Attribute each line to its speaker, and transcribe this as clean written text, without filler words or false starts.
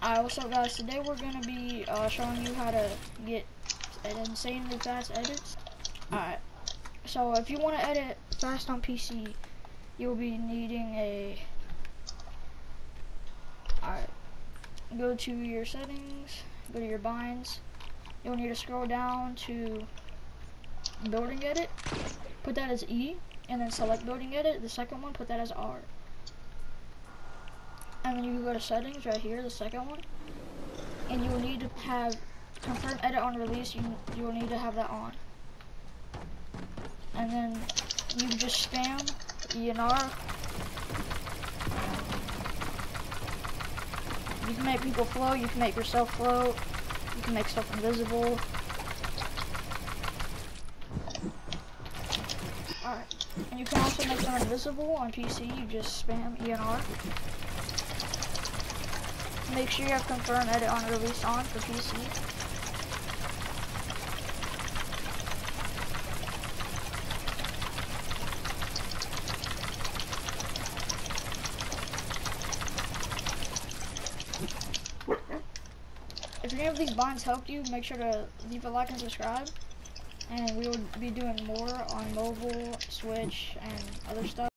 Speaker 1: Alright, what's up guys? Today we're going to be showing you how to get insanely fast edits. Alright, so if you want to edit fast on PC, you'll be needing a... Alright, go to your settings, go to your binds. You'll need to scroll down to building edit, put that as E, and then select building edit. The second one, put that as R. And then you can go to settings right here, the second one, and you will need to have confirm edit on release. You will need to have that on, and then you just spam ENR. You can make people float, you can make yourself float, you can make stuff invisible. Alright, and you can also make them invisible on PC. You just spam ENR. Make sure you have confirm edit on release on for PC. If any of these binds helped you, make sure to leave a like and subscribe. And we will be doing more on mobile, Switch, and other stuff.